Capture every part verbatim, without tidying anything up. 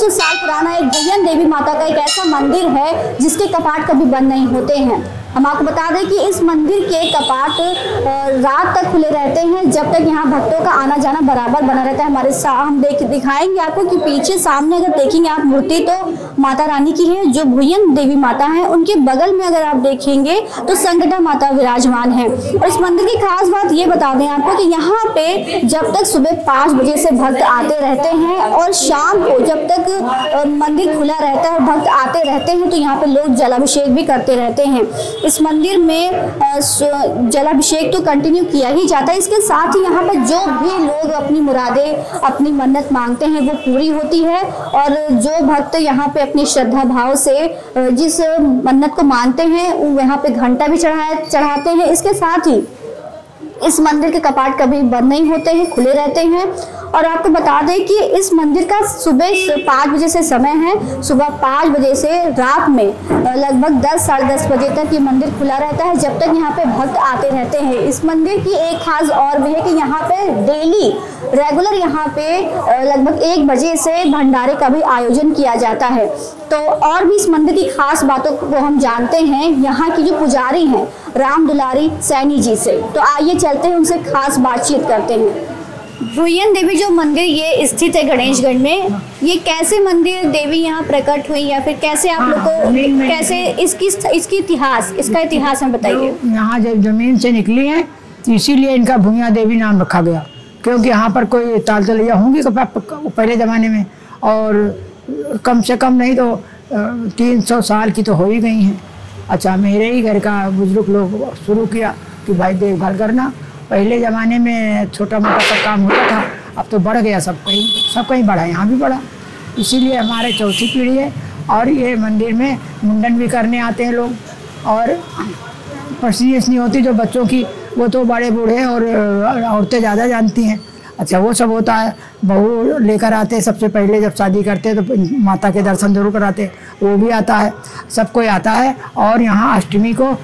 सौ साल पुराना एक भुयन देवी माता का एक ऐसा मंदिर है जिसके कपाट कभी बंद नहीं होते हैं। हम आपको बता दें कि इस मंदिर के कपाट रात तक खुले रहते हैं, जब तक यहाँ भक्तों का आना जाना बराबर बना रहता है। हमारे हम देख दिखाएंगे आपको कि पीछे सामने अगर देखेंगे आप मूर्ति तो माता रानी की है, जो भुयन देवी माता है। उनके बगल में अगर आप देखेंगे तो संकटा माता विराजमान है। और इस मंदिर की खास बात ये बता दें आपको कि यहाँ पे जब तक सुबह पाँच बजे से भक्त आते रहते हैं और शाम को जब तक मंदिर खुला रहता है भक्त आते रहते हैं, तो यहाँ पे लोग जलाभिषेक भी करते रहते हैं। इस मंदिर में जलाभिषेक तो कंटिन्यू किया ही जाता है। इसके साथ ही यहाँ पर जो भी लोग अपनी मुरादें अपनी मन्नत मांगते हैं वो पूरी होती है। और जो भक्त यहाँ पे अपनी श्रद्धा भाव से जिस मन्नत को मानते हैं वो यहाँ पे घंटा भी चढ़ाया चढ़ाते हैं। इसके साथ ही इस मंदिर के कपाट कभी बंद नहीं होते हैं, खुले रहते हैं। और आपको बता दें कि इस मंदिर का सुबह पाँच बजे से समय है, सुबह पाँच बजे से रात में लगभग दस साढ़े दस बजे तक ये मंदिर खुला रहता है, जब तक यहाँ पे भक्त आते रहते हैं। इस मंदिर की एक खास और भी है कि यहाँ पे डेली रेगुलर यहाँ पे लगभग एक बजे से भंडारे का भी आयोजन किया जाता है। तो और भी इस मंदिर की खास बातों को हम जानते हैं यहाँ की जो पुजारी हैं राम दुलारी सैनी जी से। तो आइए चलते हैं उनसे खास बातचीत करते हैं। भुयन देवी जो मंदिर ये स्थित है गणेशगढ़ में, ये कैसे मंदिर देवी यहाँ प्रकट हुई या फिर कैसे आप लोग को कैसे इसकी इसकी इतिहास इसका इतिहास हम बताइए। यहाँ जब जमीन से निकली है तो इसीलिए इनका भुया देवी नाम रखा गया, क्योंकि यहाँ पर कोई ताल तलैया होंगी पहले ज़माने में, और कम से कम नहीं तो तीन सौ साल की तो हो ही गई हैं। अच्छा, मेरे ही घर का बुजुर्ग लोग शुरू किया कि भाई देखभाल करना। पहले ज़माने में छोटा मोटा सा काम होता था, अब तो बढ़ गया, सब कहीं सब कहीं बढ़ा, यहाँ भी बढ़ा। इसीलिए हमारे चौथी पीढ़ी है। और ये मंदिर में मुंडन भी करने आते हैं लोग, और परसीस नहीं होती जो बच्चों की, वो तो बड़े बूढ़े और औरतें ज़्यादा जानती हैं। अच्छा, वो सब होता है। बहू लेकर आते हैं सबसे पहले, जब शादी करते हैं तो माता के दर्शन जरूर कराते हैं, वो भी आता है, सब कोई आता है। और यहाँ अष्टमी को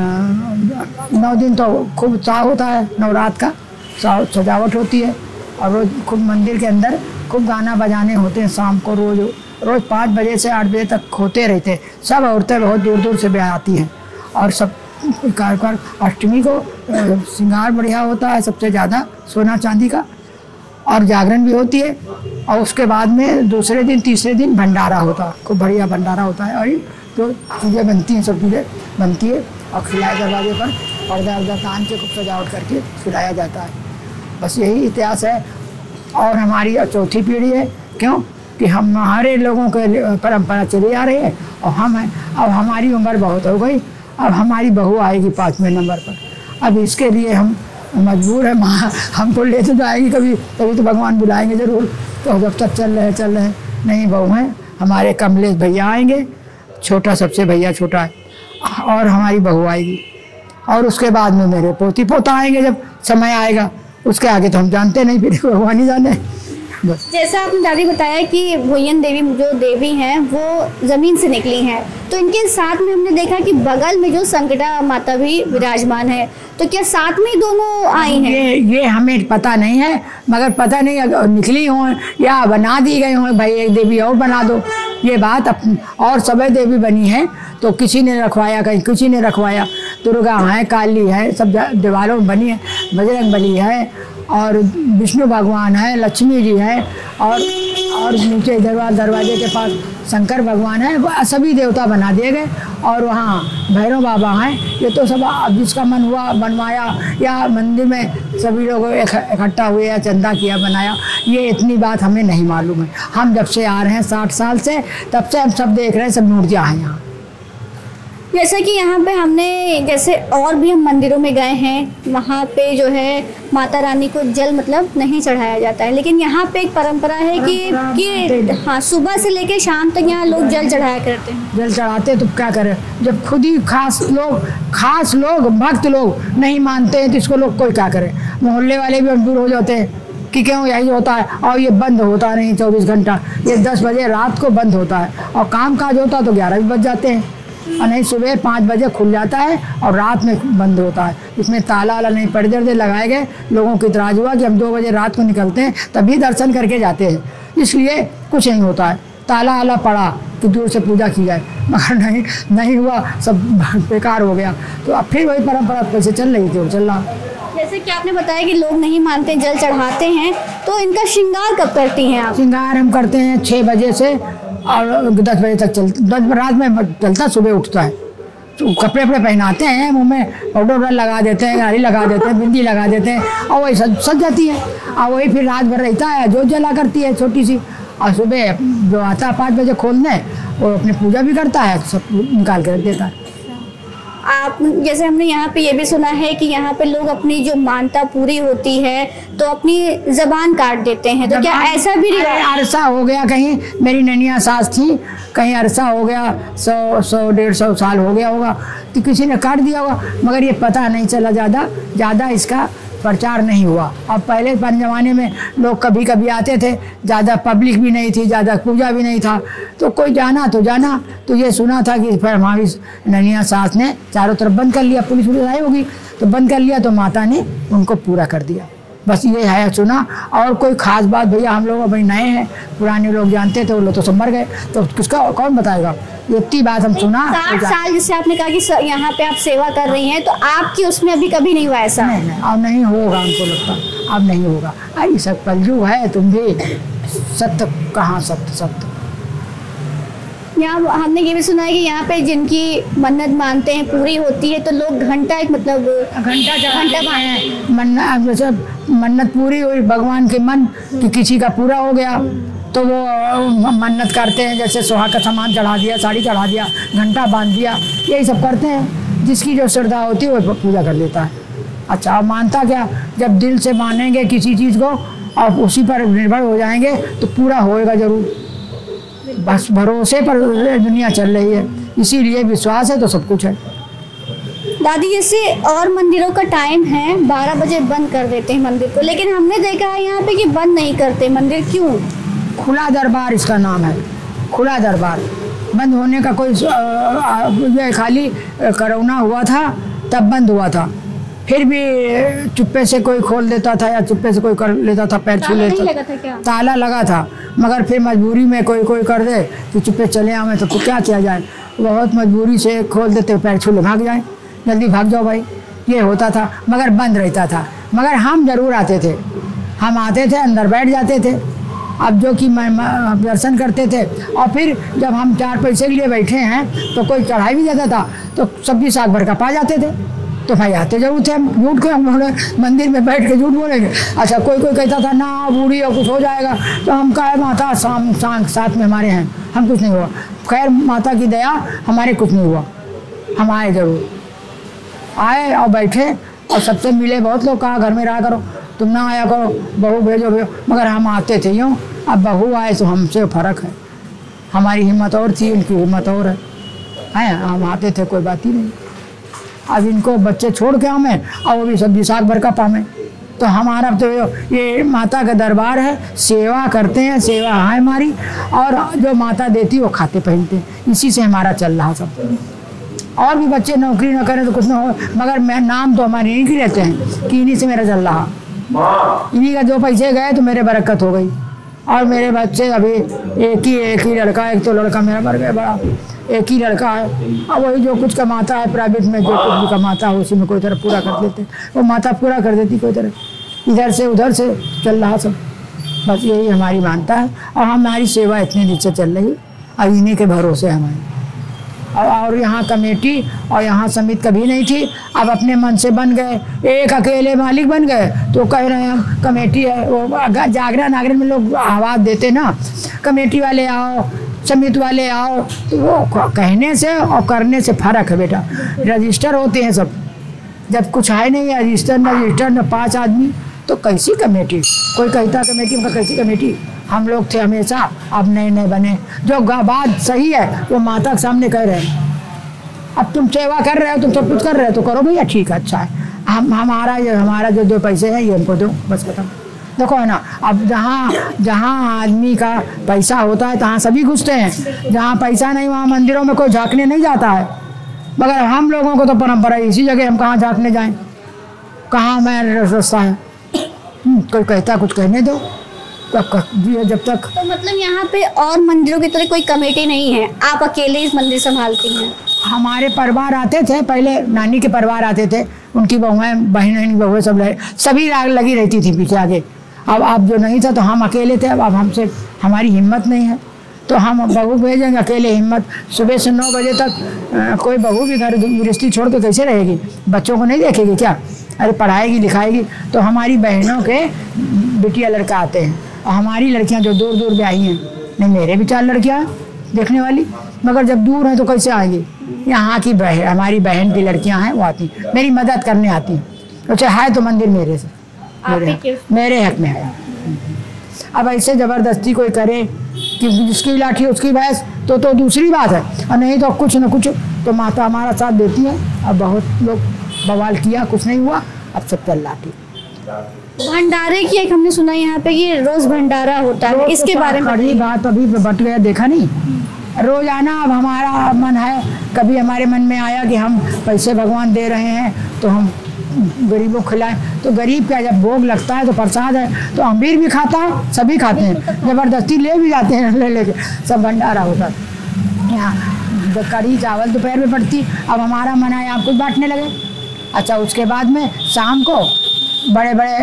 नौ दिन तो खूब उत्साह होता है, नवरात्र का सजावट होती है। और रोज खूब मंदिर के अंदर खूब गाना बजाने होते हैं। शाम को रोज रोज पाँच बजे से आठ बजे तक होते रहते हैं। सब औरतें बहुत दूर दूर से भी आती हैं और सब कार्यक्रम। अष्टमी को श्रृंगार बढ़िया होता है सबसे ज़्यादा, सोना चांदी का, और जागरण भी होती है। और उसके बाद में दूसरे दिन तीसरे दिन भंडारा होता है, खूब बढ़िया भंडारा होता है। और जो चीज़ें बनती हैं सब चीज़ें बनती है और खिलाए दरवाजे पर पर्दा वर्दा तान के खूब सजावट करके खिलाया जाता है। बस यही इतिहास है। और हमारी चौथी पीढ़ी है, क्यों कि हम हमारे लोगों के परंपरा चली आ रही है और हम हैं। अब हमारी उम्र बहुत हो गई, अब हमारी बहू आएगी पाँचवें नंबर पर। अब इसके लिए हम मजबूर है, माँ हमको ले तो जाएगी कभी, कभी तो भगवान बुलाएंगे ज़रूर। तो जब तक चल रहे चल रहे नहीं बहू हैं, हमारे कमलेश भैया आएंगे, छोटा सबसे भैया छोटा है, और हमारी बहू आएगी। और उसके बाद में मेरे पोती पोता आएंगे जब समय आएगा। उसके आगे तो हम जानते नहीं, फिर भगवान ही जाने। बस जैसा आपने दादी बताया कि भुयन देवी जो देवी हैं वो ज़मीन से निकली हैं, तो इनके साथ में हमने देखा कि बगल में जो संकटा माता भी विराजमान है, तो क्या साथ में दोनों आई हैं? ये ये हमें पता नहीं है, मगर पता नहीं निकली हों या बना दी गई हों, भाई एक देवी और बना दो, ये बात। और सभी देवी बनी है तो किसी ने रखवाया, कहीं किसी ने रखवाया। दुर्गा है, काली है, सब दीवारों में बनी है, बजरंग बली है, और विष्णु भगवान है, लक्ष्मी जी है, और और नीचे दरवाजे दरवाजे के पास शंकर भगवान है। सभी देवता बना दिए गए। और वहाँ भैरव बाबा हैं। ये तो सब जिसका मन हुआ बनवाया, या मंदिर में सभी लोग इकट्ठा हुए या चंदा किया बनाया, ये इतनी बात हमें नहीं मालूम है। हम जब से आ रहे हैं साठ साल से, तब से हम सब देख रहे हैं, सब मूर्तियाँ हैं यहाँ। जैसे कि यहाँ पे हमने जैसे और भी हम मंदिरों में गए हैं, वहाँ पे जो है माता रानी को जल मतलब नहीं चढ़ाया जाता है, लेकिन यहाँ पे एक परंपरा है कि कि हाँ सुबह से लेकर शाम तक यहाँ लोग जल चढ़ाया करते हैं। जल चढ़ाते तो क्या करें, जब खुद ही खास लोग खास लोग भक्त लोग नहीं मानते हैं तो इसको लोग कोई क्या करे। मोहल्ले वाले भी दूर हो जाते हैं कि क्यों यही होता है, और ये बंद होता नहीं चौबीस घंटा, ये दस बजे रात को बंद होता है, और काम काज होता तो ग्यारह भी बज जाते हैं, और नहीं सुबह पाँच बजे खुल जाता है और रात में बंद होता है। इसमें ताला वाला नहीं, पर्दे वर्दे लगाए गए। लोगों को इतराज़ हुआ कि हम दो बजे रात को निकलते हैं तभी दर्शन करके जाते हैं, इसलिए कुछ नहीं होता है। ताला आला पड़ा कि दूर से पूजा की जाए, मगर नहीं नहीं हुआ, सब बेकार हो गया। तो अब फिर वही परंपरा कैसे चल रही थी वो चल रहा। जैसे कि आपने बताया कि लोग नहीं मानते, जल चढ़ाते हैं, तो इनका श्रृंगार कब करती हैं आप? श्रृंगार हम करते हैं छः बजे से और दस बजे तक चल दस रात में चलता, सुबह उठता है तो कपड़े वपड़े पहनाते हैं, मुँह में पाउडर वाउडर लगा देते हैं, गाड़ी लगा देते हैं, बिंदी लगा देते हैं और वही सज सज जाती है। और वही फिर रात भर रहता है, जोत जला करती है छोटी सी, और सुबह जो आता है पाँच बजे खोलने वो अपनी पूजा भी करता है, सब निकाल के रख देता है। आप जैसे हमने यहाँ पे ये भी सुना है कि यहाँ पे लोग अपनी जो मानता पूरी होती है तो अपनी जबान काट देते हैं, तो क्या ऐसा भी रिवाज? अरसा हो गया, कहीं मेरी ननिया सास थी, कहीं अरसा हो गया, सौ सौ डेढ़ सौ साल हो गया होगा, तो किसी ने काट दिया होगा, मगर ये पता नहीं चला, ज़्यादा ज़्यादा इसका प्रचार नहीं हुआ। अब पहले पुराने ज़माने में लोग कभी कभी आते थे, ज़्यादा पब्लिक भी नहीं थी, ज़्यादा पूजा भी नहीं था, तो कोई जाना तो जाना। तो ये सुना था कि फिर हमारी ननिया सास ने चारों तरफ बंद कर लिया, पुलिस पुलिस आई होगी तो बंद कर लिया, तो माता ने उनको पूरा कर दिया। बस ये है सुना, और कोई ख़ास बात भैया हम लोग अभी नए हैं, पुराने लोग जानते थे, वो लोग तो सब मर गए, तो किसका कौन बताएगा। इतनी बात हम सुना। साठ साल जैसे आपने कहा कि यहाँ पे आप सेवा कर रही हैं, तो आपकी उसमें अभी कभी नहीं हुआ ऐसा? नहीं नहीं, अब नहीं होगा, हमको लगता अब नहीं होगा। आई सब कलयुग है, तुम भी सत्य कहाँ सत्य सत्य। यहाँ हमने ये भी सुना है कि यहाँ पे जिनकी मन्नत मानते हैं पूरी होती है तो लोग घंटा एक मतलब घंटा घंटा हैं मन्नत, जैसे मन्नत पूरी हुई भगवान के मन कि किसी का पूरा हो गया तो वो मन्नत करते हैं, जैसे सुहाग का सामान चढ़ा दिया, साड़ी चढ़ा दिया, घंटा बांध दिया, यही सब करते हैं। जिसकी जो श्रद्धा होती है वो पूजा कर लेता है। अच्छा, अब मानता क्या, जब दिल से मानेंगे किसी चीज़ को और उसी पर निर्भर हो जाएंगे तो पूरा होएगा ज़रूर। बस भरोसे पर दुनिया चल रही है, इसीलिए विश्वास है तो सब कुछ है। दादी जैसे और मंदिरों का टाइम है बारह बजे बंद कर देते हैं मंदिर को, लेकिन हमने देखा है यहाँ पे कि बंद नहीं करते मंदिर, क्यों? खुला दरबार इसका नाम है, खुला दरबार। बंद होने का कोई ये खाली कोरोना हुआ था तब बंद हुआ था, फिर भी चुप्पे से कोई खोल देता था या चुप्पे से कोई कर लेता था, पैर छू लेता था। ताला लगा था, मगर फिर मजबूरी में कोई कोई कर दे कि चुप्पे चले आवे तो फिर क्या किया जाए, बहुत मजबूरी से खोल देते, पैर छू ले भाग जाए, जल्दी भाग जाओ भाई, ये होता था। मगर बंद रहता था, मगर हम जरूर आते थे, हम आते थे, अंदर बैठ जाते थे। अब जो कि मैं दर्शन करते थे, और फिर जब हम चार पैसे के लिए बैठे हैं तो कोई चढ़ाई भी देता था तो सब्जी साग भर का पा जाते थे, तो भाई आते जरूर थे। हम झूठ के हम बोले मंदिर में बैठ के झूठ बोलेंगे। अच्छा, कोई कोई कहता था ना बूढ़ी और कुछ हो जाएगा, तो हम कहे माता शाम शाम साथ में हमारे हैं, हम कुछ नहीं हुआ। खैर माता की दया हमारे कुछ नहीं हुआ, हम आए जरूर, आए और बैठे और सबसे मिले। बहुत लोग कहा घर में रहा करो, तुम ना आया करो, बहू भेजो भेजो, मगर हम आते थे यूँ। अब बहू आए तो हमसे फ़र्क है, हमारी हिम्मत और थी, उनकी हिम्मत और है, हैं हम आते थे, कोई बात ही नहीं। अब इनको बच्चे छोड़ के हमें और वो भी सब्जी साग भर का पावे, तो हमारा तो ये माता का दरबार है, सेवा करते हैं, सेवा है हमारी, और जो माता देती वो खाते पहनते, इसी से हमारा चल रहा सब। और भी बच्चे नौकरी न करें तो कुछ ना हो, मगर मैं नाम तो हमारे इन्हीं की रहते हैं कि इन्हीं से मेरा चल रहा, इन्हीं का जो पैसे गए तो मेरे बरकत हो गई। और मेरे बच्चे अभी एक ही एक ही लड़का, एक तो लड़का मेरा मर गया बड़ा, एक ही लड़का है, और वही जो कुछ कमाता है प्राइवेट में, जो कुछ भी कमाता है उसी में कोई तरह पूरा कर देते, वो माता पूरा कर देती कोई तरह, इधर से उधर से चल रहा सब। बस यही हमारी मानता है, और हमारी सेवा इतने दिन से चल रही, और इन्हीं के भरोसे हमारी। और यहाँ कमेटी और यहाँ समिति कभी नहीं थी, अब अपने मन से बन गए, एक अकेले मालिक बन गए, तो कह रहे हैं हम कमेटी है। वो जागरण नागरण में लोग आवाज़ देते ना, कमेटी वाले आओ, समिति वाले आओ, तो वो कहने से और करने से फ़र्क है बेटा। रजिस्टर होते हैं सब, जब कुछ है नहीं है रजिस्टर न रजिस्टर न पाँच आदमी, तो कैसी कमेटी? कोई कहता कमेटी, उनका कैसी कमेटी? हम लोग थे हमेशा, अब नए नए बने। जो बात सही है वो माता के सामने कह रहे हैं, अब तुम सेवा कर रहे हो, तुम सब कुछ कर रहे हो तो करो भैया, ठीक है, अच्छा है। हम हमारा ये हमारा जो जो पैसे हैं ये हमको दो, बस खत्म। देखो है ना, अब जहाँ जहाँ आदमी का पैसा होता है तहाँ सभी घुसते हैं, जहाँ पैसा नहीं वहाँ मंदिरों में कोई झाँकने नहीं जाता है। मगर हम लोगों को तो परंपरा इसी जगह, हम कहाँ झाँकने जाएँ, कहाँ हमारा रास्ता है। कोई कहता कुछ कहने दो, जब तक। तो मतलब यहाँ पे और मंदिरों की तरह कोई कमेटी नहीं है, आप अकेले इस मंदिर संभालती हैं? हमारे परिवार आते थे पहले, नानी के परिवार आते थे, उनकी बहुएं बहन बहुएं सब सभी लगी रहती थी पीछे आगे। अब अब जो नहीं था तो हम अकेले थे। अब अब हमसे हमारी हिम्मत नहीं है तो हम बहू भेजेंगे अकेले, हिम्मत। सुबह से नौ बजे तक आ, कोई बहू भी घर गृहस्थी छोड़ के कैसे रहेगी? बच्चों को नहीं देखेगी क्या? अरे पढ़ाएगी लिखाएगी। तो हमारी बहनों के बिटिया लड़का आते हैं और हमारी लड़कियां जो दूर दूर ब्याही हैं, नहीं मेरे भी चार लड़कियां देखने वाली, मगर जब दूर हैं तो कैसे आएंगी? यहाँ की बहन, हमारी बहन की लड़कियां हैं वो आती, मेरी मदद करने आती हैं। अच्छा है तो मंदिर मेरे से मेरे, मेरे हक में है। अब ऐसे ज़बरदस्ती कोई करे कि जिसकी लाठी उसकी भैंस तो तो दूसरी बात है, और नहीं तो कुछ न कुछ तो माता हमारा साथ देती है। अब बहुत लोग बवाल किया, कुछ नहीं हुआ, अब सब चल लाठी। भंडारे की एक हमने सुना यहाँ पे ये रोज भंडारा होता है, इसके तो बारे में बड़ी बात अभी बट गया, देखा नहीं? रोज आना। अब हमारा मन है, कभी हमारे मन में आया कि हम पैसे भगवान दे रहे हैं तो हम गरीबों को खिलाएं। तो गरीब का जब भोग लगता है तो प्रसाद है, तो अमीर भी खाता है, सभी खाते हैं, जबरदस्ती ले भी जाते हैं, ले लेके सब भंडारा होता है। यहाँ कढ़ी चावल दोपहर में पड़ती, अब हमारा मन है आप कुछ बांटने लगे। अच्छा उसके बाद में शाम को बड़े बड़े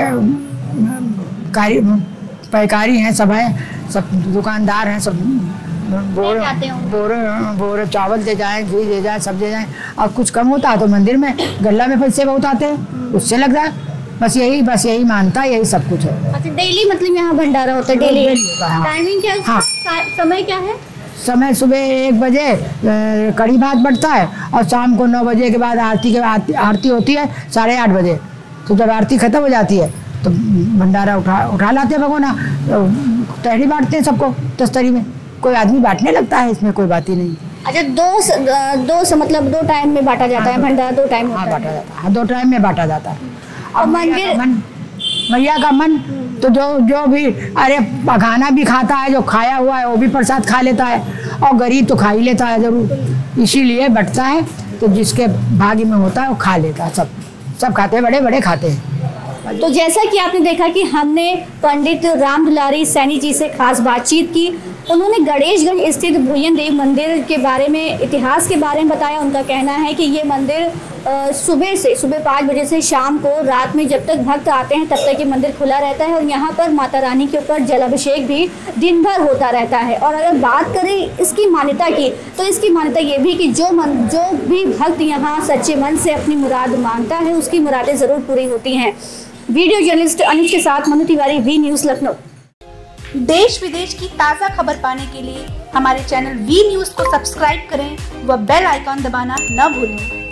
कारी पैकारी हैं, सब हैं, सब दुकानदार हैं, सब बोरे बोरे बोरे चावल दे जाएं, घी दे जाएं, सब दे जाएं। और कुछ कम होता है तो मंदिर में गल्ला में पैसे बहुत आते हैं, उससे लग रहा है। बस यही बस यही मानता है, यही सब कुछ है। अच्छा डेली मतलब यहाँ भंडारा होता है? डेली टाइमिंग क्या है? हाँ समय क्या है? समय सुबह एक बजे कड़ी भात बढ़ता है और शाम को नौ बजे के बाद आरती के आरती, आरती होती है साढ़े आठ बजे। तो जब आरती खत्म हो जाती है तो भंडारा उठा उठा लाते हैं भगवाना, तो तहरी बांटते हैं सबको दस्तरी में। कोई आदमी बांटने लगता है, इसमें कोई बात ही नहीं। अच्छा दो स, दो स, मतलब दो टाइम में बांटा जाता है भंडारा? दो टाइम हाँ बांटा जाता है, दो टाइम में बांटा जाता है। और मंदिर मन मैया का मन तो जो जो भी अरे खाना भी खाता है, जो खाया हुआ है वो भी प्रसाद खा लेता है, और गरीब तो खा ही लेता है जरूर, इसीलिए बंटता है। तो जिसके भाग्य में होता है वो खा लेता है, सब सब खाते हैं, बड़े बड़े खाते हैं। तो जैसा कि आपने देखा कि हमने पंडित राम दुलारी सैनी जी से खास बातचीत की। उन्होंने गणेशगंज स्थित भुयन देव मंदिर के बारे में, इतिहास के बारे में बताया। उनका कहना है कि ये मंदिर सुबह से सुबह पाँच बजे से शाम को रात में जब तक भक्त आते हैं तब तक ये मंदिर खुला रहता है, और यहाँ पर माता रानी के ऊपर जलाभिषेक भी दिन भर होता रहता है। और अगर बात करें इसकी मान्यता की, तो इसकी मान्यता ये भी कि जो मन जो भी भक्त यहाँ सच्चे मन से अपनी मुराद मांगता है उसकी मुरादें ज़रूर पूरी होती हैं। वीडियो जर्नलिस्ट अनुज के साथ मनु तिवारी, वी न्यूज़ लखनऊ। देश विदेश की ताज़ा खबर पाने के लिए हमारे चैनल वी न्यूज़ को सब्सक्राइब करें व बेल आइकॉन दबाना न भूलें।